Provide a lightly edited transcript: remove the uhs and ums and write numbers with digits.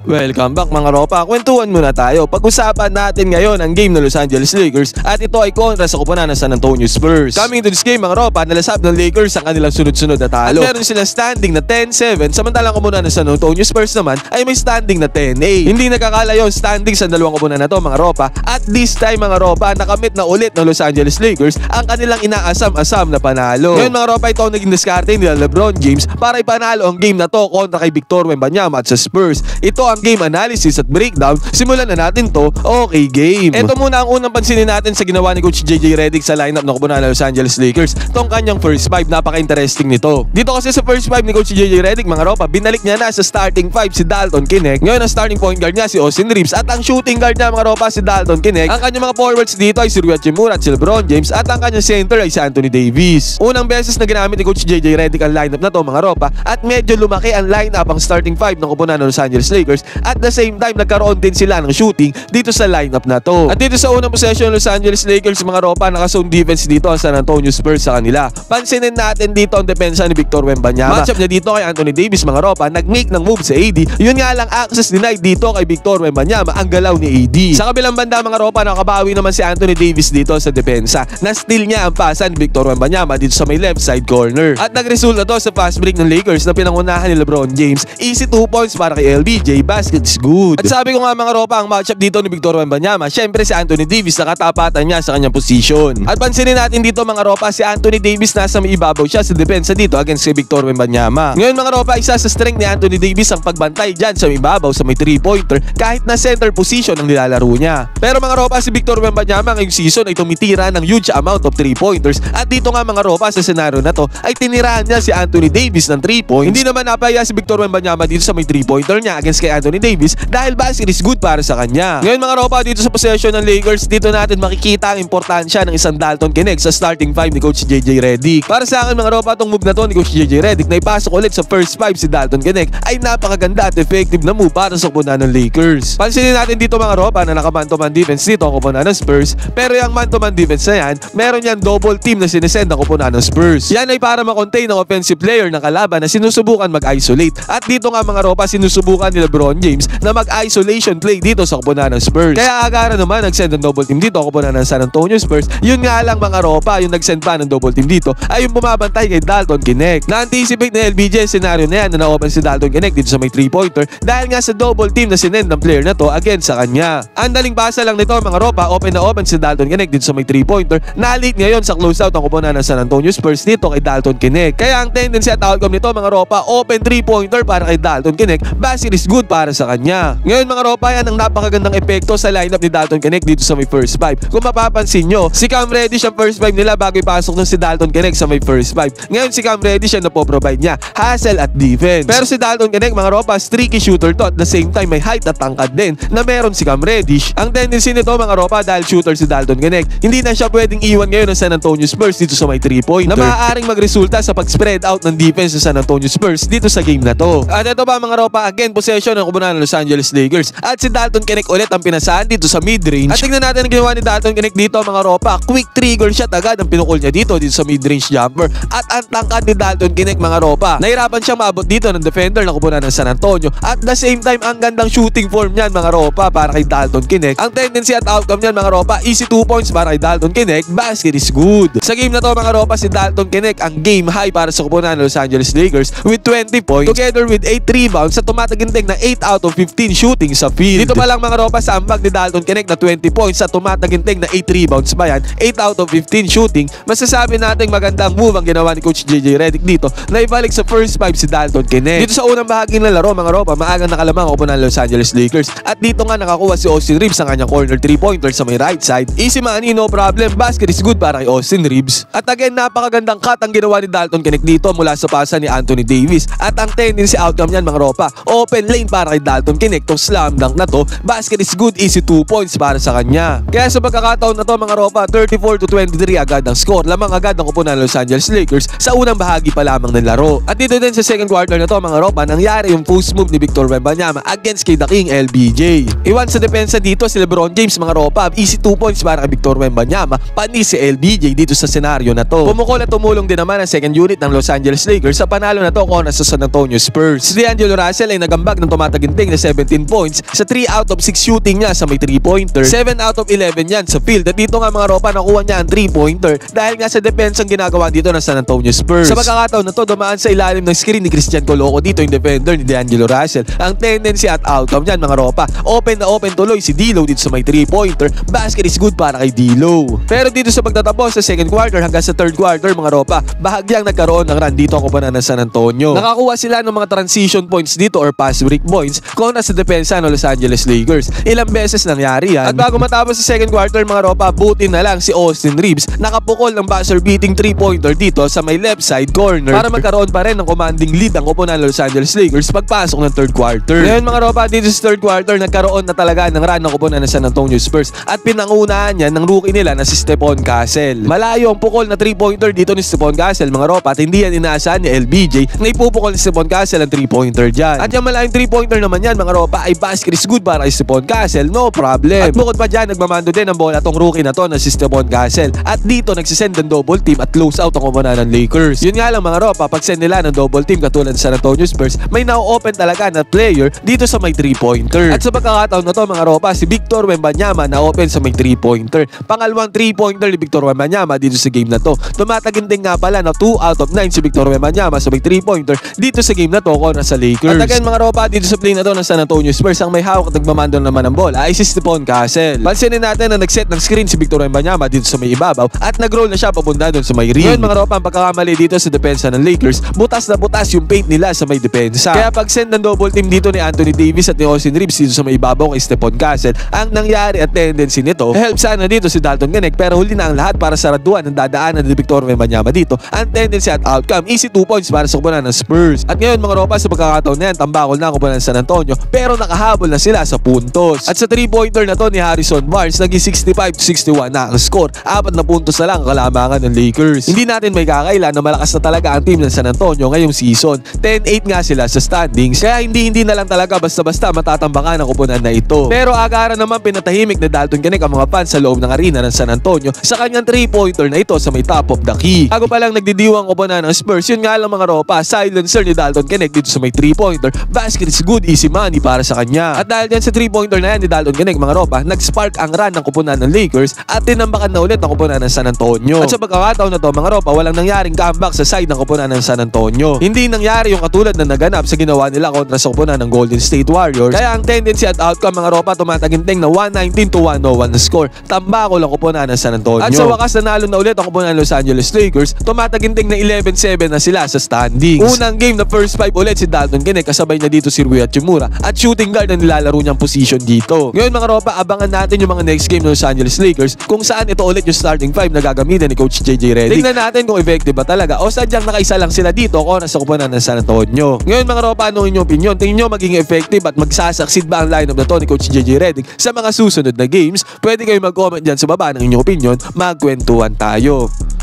Welcome back mga ropa, kwentuhan muna tayo. Pag-usapan natin ngayon ang game ng Los Angeles Lakers at ito ay kontra sa koponan ng San Antonio Spurs. Coming to this game mga ropa, nalasap ng Lakers ang kanilang sunod-sunod na talo. At meron silang standing na 10-7, samantalang koponan ng San Antonio Spurs naman ay may standing na 10-8. Hindi nakakalayo ang standing sa dalawang koponan na to mga ropa. At this time mga ropa, nakamit na ulit ng Los Angeles Lakers ang kanilang inaasam-asam na panalo. Ngayon mga ropa, ito ang naging diskarte nila LeBron James para ipanalo ang game na to kontra kay Victor Wembanyama at sa Spurs. Ito ang game analysis at breakdown. Simulan na natin to. Okay game. Ito muna ang unang pansinin natin sa ginawa ni Coach JJ Redick sa lineup ng koponan ng Los Angeles Lakers. Itong kanyang first 5, napaka-interesting nito. Dito kasi sa first 5 ni Coach JJ Redick mga ropa, binalik niya na sa starting 5 si Dalton Knecht. Ngayon ang starting point guard niya si Austin Reeves at ang shooting guard niya mga ropa si Dalton Knecht. Ang kanyang mga forwards dito ay si Rui Hachimura at si LeBron James at ang kanyang center ay si Anthony Davis. Unang beses na ginamit ni Coach JJ Redick ang lineup na to mga ropa at medyo lumaki ang lineup ang starting 5 ng koponan ng Los Angeles Lakers. At the same time nagkaroon din sila ng shooting dito sa lineup na to. At dito sa unang possession ng Los Angeles Lakers mga ropa, naka-zone defense dito ang San Antonio Spurs sa kanila. Pansinin natin dito ang depensa ni Victor Wembanyama. Matchup niya dito kay Anthony Davis mga ropa, nag-make ng move sa AD. Yun nga lang, access denied dito kay Victor Wembanyama ang galaw ni AD. Sa kabilang banda mga ropa, nakabawi naman si Anthony Davis dito sa depensa. Na-steal niya ang pasa ni Victor Wembanyama dito sa may left side corner. At nagresulta to sa fast break ng Lakers na pinangunahan ni LeBron James. Easy 2 points para kay LBJ. Basket is good. At sabi ko nga mga ropa, ang matchup dito ni Victor Wembanyama, syempre si Anthony Davis na katapatan niya sa kanyang position. At pansinin natin dito mga ropa, si Anthony Davis nasa may ibabaw siya sa depensa dito against kay Victor Wembanyama. Ngayon mga ropa, isa sa strength ni Anthony Davis ang pagbantay dyan sa may ibabaw sa may 3-pointer kahit na center position ang nilalaro niya. Pero mga ropa, si Victor Wembanyama ngayong season ay tumitira ng huge amount of 3-pointers at dito nga mga ropa sa senaryo na to ay tinirahan niya si Anthony Davis ng 3 points. Hindi naman napaya si Victor Wembanyama dito sa may 3-pointer niya against kay Anthony Davis dahil basket is good para sa kanya. Ngayon mga ropa, dito sa possession ng Lakers, dito natin makikita ang importansya ng isang Dalton Knecht sa starting 5 ni Coach JJ Redick. Para sa akin mga ropa, itong move na to ni Coach JJ Redick na ipasok ulit sa first 5 si Dalton Knecht ay napakaganda at effective na move para sa koponan ng Lakers. Pansinin natin dito mga ropa na naka-man-to-man defense dito ang koponan ng Spurs, pero yung man-to-man defense na yan, meron yan double team na sinesend ang koponan ng Spurs. Yan ay para makontain ang offensive player ng kalaban na sinusubukan mag-isolate. At dito nga mga ropa, sinusubukan ni LeBron James na mag-isolation play dito sa koponan ng Spurs. Kaya agara naman nag-send ng double team dito ang koponan ng San Antonio Spurs. Yun nga lang mga ropa, yung nag-send pa ng double team dito ay yung bumabantay kay Dalton Knecht. Na-anticipate ni LBJ yung scenario na yan na na-open si Dalton Knecht dito sa may 3-pointer dahil nga sa double team na sinend ng player na to against sa kanya. Ang daling basa lang nito mga ropa, open na open si Dalton Knecht dito sa may 3-pointer. Na-late ngayon sa closeout ang koponan ng San Antonio Spurs dito kay Dalton Knecht. Kaya ang tendency at outcome nito mga ropa, open 3-pointer para kay Dalton Knecht. Basket is good para sa kanya. Ngayon mga ropa, yan ang napakagandang epekto sa lineup ni Dalton Knecht dito sa may first 5. Kung mapapansin nyo, si Cam Reddish ang first 5 nila bago ipasok nun si Dalton Knecht sa may first 5. Ngayon si Cam Reddish ang napoprovide niya hustle at defense. Pero si Dalton Knecht mga ropa, streaky shooter to at the same time may height at tangkad din na meron si Cam Reddish. Ang tendency nito mga ropa, dahil shooter si Dalton Knecht, hindi na siya pwedeng iwan ngayon ng San Antonio Spurs dito sa may 3-pointer na maaaring magresulta sa pag-spread out ng defense ng San Antonio Spurs dito sa game na to. At ito ba mga ropa, again possession ng koponan ng Los Angeles Lakers at si Dalton Knecht ulit ang pinasahan dito sa mid-range. At tingnan natin ang ginawa ni Dalton Knecht dito mga ropa, quick trigger shot agad ang pinukol niya dito sa mid-range jumper. At ang tangkad ni Dalton Knecht mga ropa, nahirapan siyang maabot dito ng defender ng koponan ng San Antonio. At the same time, ang gandang shooting form niyan mga ropa para kay Dalton Knecht. Ang tendency at outcome niyan mga ropa, easy 2 points para kay Dalton Knecht. Basket is good. Sa game na to mga ropa, si Dalton Knecht ang game high para sa koponan ng Los Angeles Lakers with 20 points together with 8 rebounds sa tumataginting na 8 out of 15 shooting sa field. Dito pa lang mga ropa, sa ambag ni Dalton Knecht na 20 points sa tumataginting na 8 rebounds ba yan, 8 out of 15 shooting, masasabi natin magandang move ang ginawa ni Coach JJ Redick dito na ibalik sa first 5 si Dalton Knecht. Dito sa unang bahagi ng laro mga ropa, maagang nakalamang ang koponan ng Los Angeles Lakers at dito nga nakakuha si Austin Reeves ang kanyang corner 3-pointer sa may right side. Easy money, no problem. Basket is good para kay Austin Reeves. At again, napakagandang cut ang ginawa ni Dalton Knecht dito mula sa pasa ni Anthony Davis. At ang tendency outcome niyan mga ropa, open lane para kay Dalton Knecht. Tong slam dunk na to, basket is good, easy 2 points para sa kanya. Kaya sa pagkakataon na to mga ropa, 34-23 agad ang score. Lamang agad ang koponan ng Los Angeles Lakers sa unang bahagi pa lamang ng laro. At dito din sa second quarter na to mga ropa, nangyari yung post move ni Victor Wembanyama against kay The King LBJ. Iwan sa depensa dito si LeBron James mga ropa, easy 2 points para kay Victor Wembanyama, panis si LBJ dito sa senaryo na to. Pumukol at tumulong din naman ang second unit ng Los Angeles Lakers sa panalo na to kontra sa San Antonio Spurs. Si D'Angelo Russell ay nagambag ng tumatag tumataginting na 17 points sa 3 out of 6 shooting niya sa may 3-pointer. 7 out of 11 yan sa field. At dito nga mga ropa, nakuha niya ang 3-pointer dahil nga sa defense ang ginagawa dito ng San Antonio Spurs. Sa pagkakataon na to, dumaan sa ilalim ng screen ni Christian Coloco dito yung defender ni D'Angelo Russell. Ang tendency at outcome niyan mga ropa, open na open tuloy si D'Lo dito sa may 3-pointer. Basket is good para kay D'Lo. Pero dito sa pagtatapos sa second quarter hanggang sa third quarter mga ropa, bahagyang nagkaroon ng run dito ang koponan ng San Antonio. Nakakuha sila ng mga transition points dito or pass break points kontra sa depensa ng Los Angeles Lakers. Ilang beses nangyari yan. At bago matapos sa second quarter mga ropa, buti na lang si Austin Reeves nakapukol ng buzzer beating 3-pointer dito sa may left side corner para magkaroon pa rin ng commanding lead ang koponan ng Los Angeles Lakers pagpasok ng third quarter. Ngayon mga ropa, dito sa third quarter nagkaroon na talaga ng run ng koponan ng San Antonio Spurs at pinangunahan niya ng rookie nila na si Stephon Castle. Malayo ang pukol na 3-pointer dito ni Stephon Castle mga ropa at hindi yan inaasahan ni LBJ na ipupukol ni Stephon Castle ang 3-pointer dyan. At yung malayong 3-pointer naman yan mga ropa ay basket is good para kay Stephon Castle, no problem. At bukod pa dyan, nagmamando din ang bola tong rookie na to na si Stephon Castle. At dito nagsisend ng double team at close out ang koponan ng Lakers. Yun nga lang mga ropa, pag send nila ng double team katulad ng San Antonio Spurs, may na-open talaga na player dito sa may 3-pointer. At sa pagkakataon na to mga ropa, si Victor Wembanyama na-open sa may 3-pointer. Pangalawang 3-pointer ni Victor Wembanyama dito sa game na to. Tumataginting nga pala na 2 out of 9 si Victor Wembanyama sa may 3-pointer dito sa game na to kontra sa Lakers. At again mga ropa, dito sa play na to ng San Antonio Spurs, ang may hawak at nagmamando naman ng bola ay si Stephon Castle. Pansinin natin na nag-set ng screen si Victor Wembanyama dito sa may ibabaw at nag-roll na siya papunta doon sa may ring. Ngayon mga ropa, ang pagkakamali dito sa depensa ng Lakers, butas na butas yung paint nila sa may depensa. Kaya pag send ng double team dito ni Anthony Davis at ni Austin Reeves dito sa may ibabaw kay Stephon Castle, ang nangyari at tendency nito, help sana dito si Dalton Knecht pero huli na ang lahat para saraduan ng dadaanan ni Victor Wembanyama dito. Ang tendency at outcome, easy 2 points para sa koponan ng Spurs. At ngayon mga ropa, sa pagkakataon na yan, tambakol na ang koponan ng San Antonio pero nakahabol na sila sa puntos. At sa 3-pointer na to ni Harrison Barnes, naging 65-61 na ang score. 4 na puntos na lang ang kalamangan ng Lakers. Hindi natin may kakaila na malakas na talaga ang team ng San Antonio ngayong season. 10-8 nga sila sa standings, kaya hindi na lang talaga basta-basta matatambakan ang koponan na ito. Pero agaran naman pinatahimik na Dalton Knecht ang mga fans sa loob ng arena ng San Antonio sa kanyang 3-pointer na ito sa may top of the key. Bago pa lang nagdidiwang koponan ng Spurs, yun nga lang mga ropa, silencer ni Dalton Knecht dito sa may 3-pointer. Basket is good, easy money para sa kanya. At dahil dyan sa 3-pointer na yan ni Dalton Knecht mga ropa, nag-spark ang run ng koponan ng Lakers at tinambakan na ulit ang koponan ng San Antonio. At sa pagkakataon na to mga ropa, walang nangyaring comeback sa side ng koponan ng San Antonio. Hindi nangyari yung katulad na naganap sa ginawa nila kontra sa koponan ng Golden State Warriors. Kaya ang tendency at outcome mga ropa, tumataginting na 119-101 na score. Tambako lang koponan ng San Antonio. At sa wakas nanalo na ulit ang koponan ng Los Angeles Lakers, tumataginting na 11-7 na sila sa standings. Unang game na first 5 ulit si Dalton Knecht, kasabay na dito si Rui Hachimura at shooting guard ang nilalaro niyang position dito. Ngayon mga ropa, abangan natin yung mga next game ng Los Angeles Lakers kung saan ito ulit yung starting 5 na gagamitin ni Coach JJ Redick. Tingnan natin kung effective ba talaga o sadyang nakaisa lang sila dito kontra sa koponan ng San Antonio. Ngayon mga ropa, anong inyong opinion? Tingin nyo maging effective at magsasucceed ba ang lineup na to ni Coach JJ Redick sa mga susunod na games? Pwede kayo mag-comment dyan sa baba ng inyong opinion. Magkwentuhan tayo.